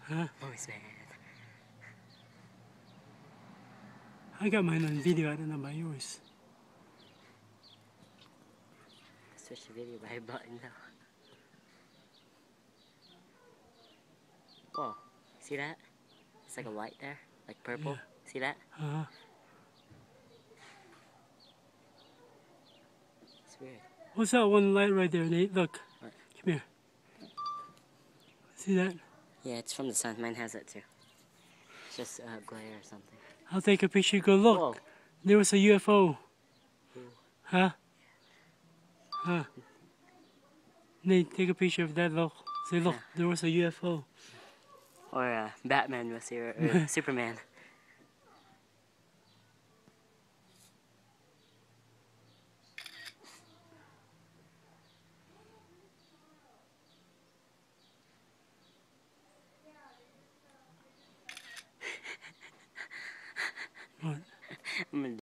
Huh? Always mad. I got mine on video, I don't know about yours. Switch the video by a button though. Whoa, see that? It's like a light there, like purple. Yeah. See that? Uh-huh. It's weird. What's that one light right there, Nate? Look. What? Come here. See that? Yeah, it's from the sun. Mine has it too. It's just glare or something. I'll take a picture. Go look. Whoa. There was a UFO. Ooh. Huh? Huh? Nate, take a picture of that. Look. Say, look, there was a UFO. Or Batman was here, or Superman. What? I'm gonna